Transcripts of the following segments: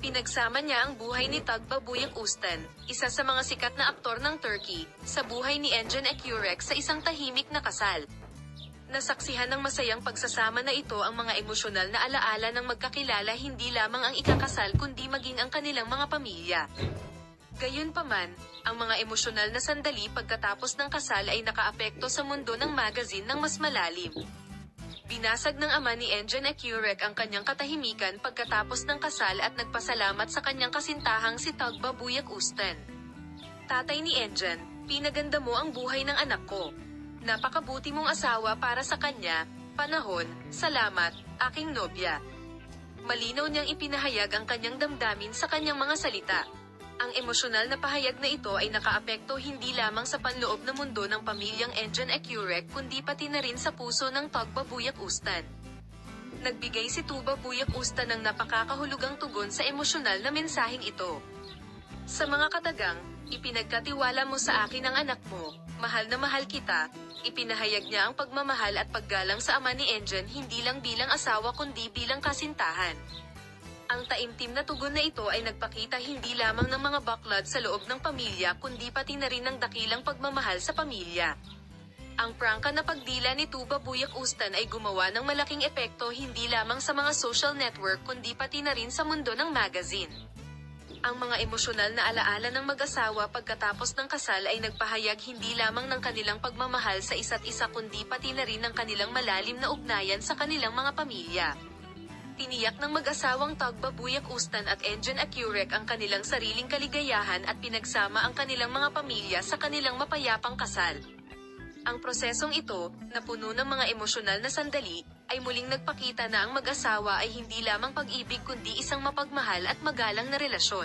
Pinagsama niya ang buhay ni Tugba Büyüküstün, isa sa mga sikat na aktor ng Turkey, sa buhay ni Engin Akyurek sa isang tahimik na kasal. Nasaksihan ng masayang pagsasama na ito ang mga emosyonal na alaala ng magkakilala, hindi lamang ang ikakasal kundi maging ang kanilang mga pamilya. Gayunpaman, ang mga emosyonal na sandali pagkatapos ng kasal ay nakaapekto sa mundo ng magazine ng mas malalim. Binasag ng ama ni Engin Akyurek ang kanyang katahimikan pagkatapos ng kasal at nagpasalamat sa kanyang kasintahang si Tugba Büyüküstün. Tatay ni Engin, pinaganda mo ang buhay ng anak ko. Napakabuti mong asawa para sa kanya, panahon, salamat, aking nobya. Malinaw niyang ipinahayag ang kanyang damdamin sa kanyang mga salita. Ang emosyonal na pahayag na ito ay nakaapekto hindi lamang sa panloob na mundo ng pamilyang Engin Akyurek kundi pati na rin sa puso ng Tugba Büyüküstün. Nagbigay si Tugba Büyüküstün ng napakakahulugang tugon sa emosyonal na mensaheng ito. Sa mga katagang, ipinagkatiwala mo sa akin ang anak mo, mahal na mahal kita, ipinahayag niya ang pagmamahal at paggalang sa ama ni Engin hindi lang bilang asawa kundi bilang kasintahan. Ang taimtim na tugon na ito ay nagpakita hindi lamang ng mga baklad sa loob ng pamilya kundi pati na rin ng dakilang pagmamahal sa pamilya. Ang prangka na pagdila ni Tugba Büyüküstün ay gumawa ng malaking epekto hindi lamang sa mga social network kundi pati na rin sa mundo ng magazine. Ang mga emosyonal na alaala ng mag-asawa pagkatapos ng kasal ay nagpahayag hindi lamang ng kanilang pagmamahal sa isa't isa kundi pati na rin ng kanilang malalim na ugnayan sa kanilang mga pamilya. Tiniyak ng mag-asawang Tugba Büyüküstün at Engin Akyurek ang kanilang sariling kaligayahan at pinagsama ang kanilang mga pamilya sa kanilang mapayapang kasal. Ang prosesong ito, na puno ng mga emosyonal na sandali, ay muling nagpakita na ang mag-asawa ay hindi lamang pag-ibig kundi isang mapagmahal at magalang na relasyon.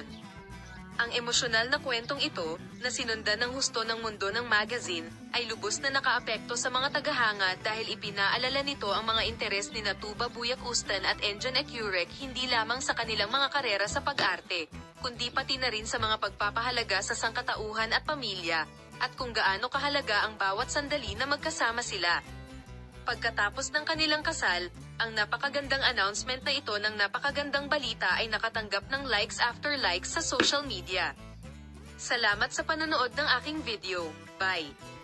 Ang emosyonal na kwentong ito, na sinundan ng husto ng mundo ng magazine, ay lubos na nakaapekto sa mga tagahanga dahil ipinaalala nito ang mga interes ni Tugba Büyüküstün at Engin Akyurek hindi lamang sa kanilang mga karera sa pag-arte, kundi pati na rin sa mga pagpapahalaga sa sangkatauhan at pamilya, at kung gaano kahalaga ang bawat sandali na magkasama sila. Pagkatapos ng kanilang kasal, ang napakagandang announcement na ito ng napakagandang balita ay nakatanggap ng likes after likes sa social media. Salamat sa panonood ng aking video. Bye!